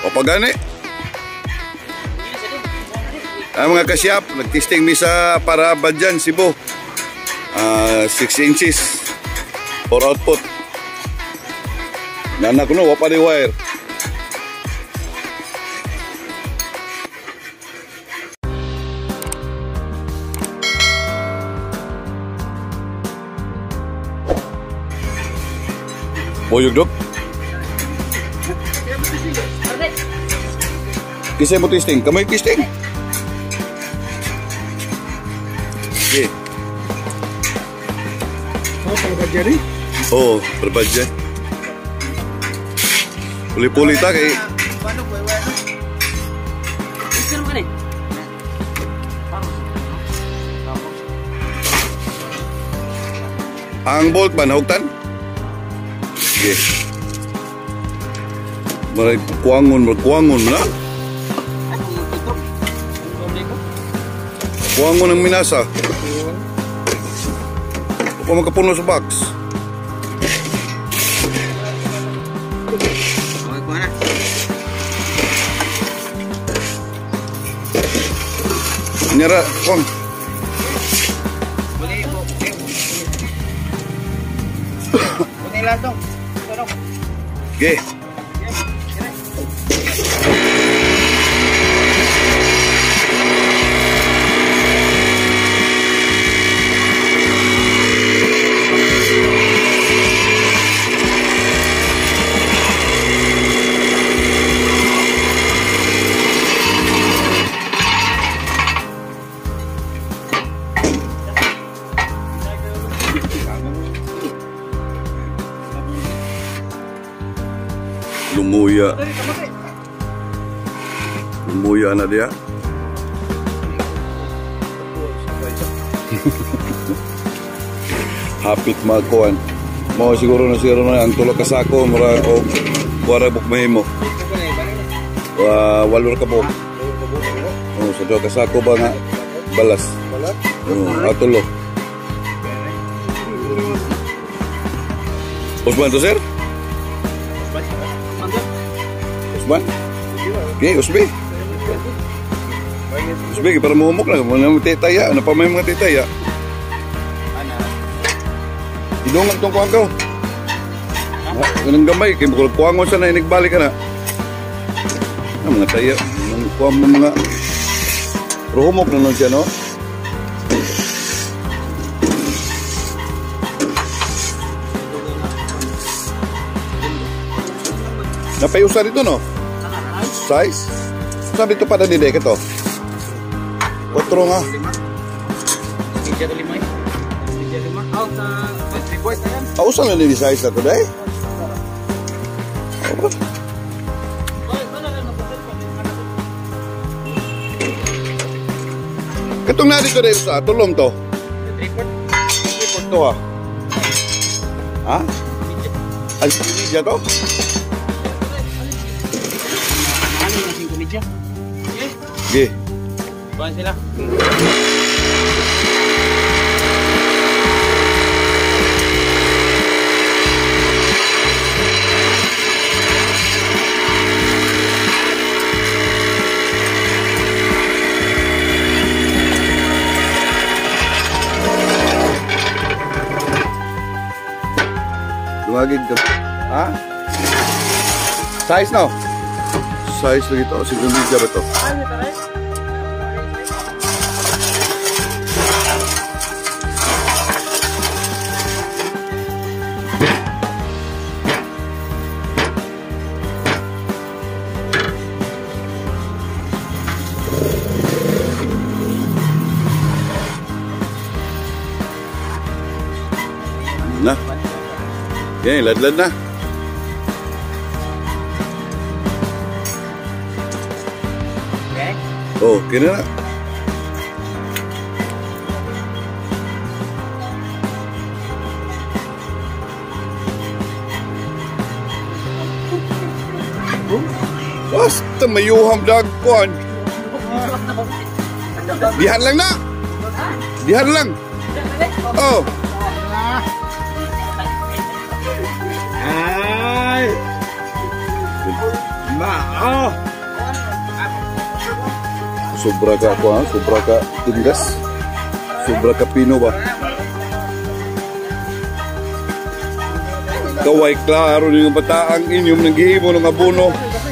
O pagani. Mga kasyap, nag-testing mi sa para Badyan, Cebu. 6 inches for output. Nana ko no, wapa di wire. Boyog dok. Kisay mo testing, kamay testing. Okay. Oh, berbadya rin? Oo, berbadya. Puli-puli ta kay. Ang bolt ba nahugtan? Okay. Kuangon na. Kuangon ng minasa. Kung magkapuno sa box. Nyara, kong. Boleh po. Boleh langsung. Okay. Lumuya na dia. Hapit magkuhan. Mo siguro na ang tulog ka sako mura o kuwara buk mahimo. Walor ka po. Oh, sa ka sako ba nga balas. Atulo. Usman to sir? Usman? Okay, Usbi. Usbi, para muhumok lang. Mga titaya. Ano pa may mga titaya? Idungan itong kuwang ka. Ganang gamay. Kaya bukul kuwangon sana. Inagbalik ka na. Mga taya. Mga kuwang mga... Pero humok na nun siya, no? Napayusan ito, no? Size? Sabi ito pada ni Dek ito? 4 nga. 35. Oh, sa report na yan. Usan na ni size na ito, Dek? Katong na dito rin sa tulong to? Report to, ha? Ha? Alpinidya to? Okay. Buwan sila. Lumagig ka. Ha? Size no? Size lagi to. Siguro media ba to? Na. Yan, ladlad na. Okay. Oh, kena na. Basta mayuham dagkuan. Dihan lang na. Dihan lang. Oh. Ay. Sobra ka ako ha, sobra ka tindas. Sobra ka pino ba? Kaway klaro yung bataang inyong nagihimo ng abono.